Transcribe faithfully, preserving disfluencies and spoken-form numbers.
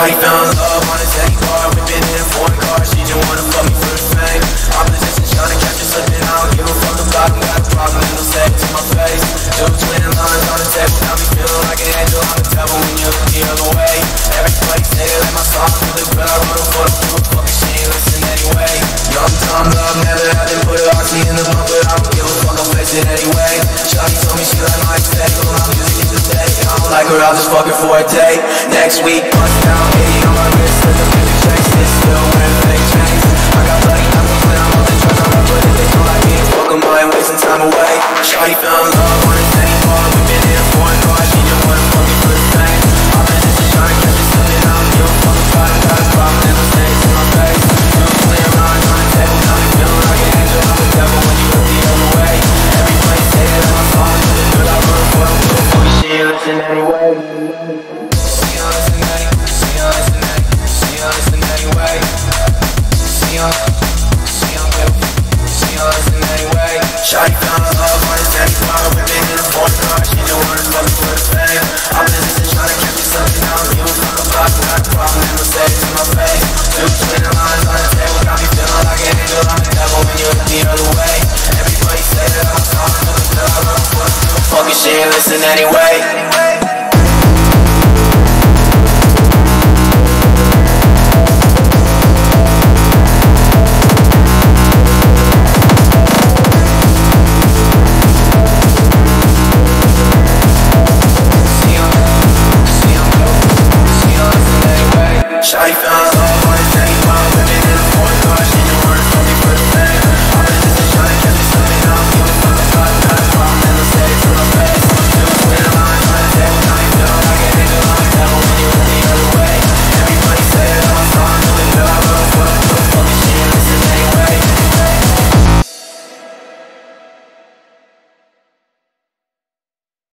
Shawty fell in love on a Xanny Bar, whipping in a foreign car. She just wanna fuck me for the fame. Opposition tryna catch me slipping, I don't give a fuck about them. Got a problem and they'll say it to my face. Two twin lines on the table, got me feeling like an angel on the devil when you look the other way. Everybody say they like my song really, but I wrote a photo for a fucking she ain't listen anyway. Young, dumb, love, never had to put a oxy in the bump, but I don't give a fuck, I'll face it anyway. Shawty told me she like my aesthetic, but my music is a day. I don't like her, I'll just fuck her for a day. Next week, bust down, eighty on my wrist, with the big checks, it's still wearing fake chains. I got bloody numbers when I'm on the truck, I'm up, but if they don't like me, fuck them, I ain't wasting time away. Shawty fell in love on a Xanny Bar, we've been in a foreign car, she just wanna fuck me for the fame. Opposition tryna catch me slipping, I don't give a fuck about it, got a problem, and they'll say it to my face. Two twin lines on the table, got me feeling like an angel on the devil when you look the other way. Everybody say that my song is really good, I wrote a photo for the fucking she ain't listen anyway. See ya, listen anyway, see ya, listen anyway, see ya, listen anyway. See ya, see ya, see ya, listen anyway. Shawty fell in love on a Xanny Bar, whipping in a foreign car, she just wanna fuck me for the fame. Opposition tryna catch me something, I don't give a fuck about it, got a problem, and they'll say it to my face. Two twin lines on the table, got me feeling like an angel on the devil when you look the other way. Everybody say that I'm a song, but I wrote a photo for the fucking she ain't listen anyway.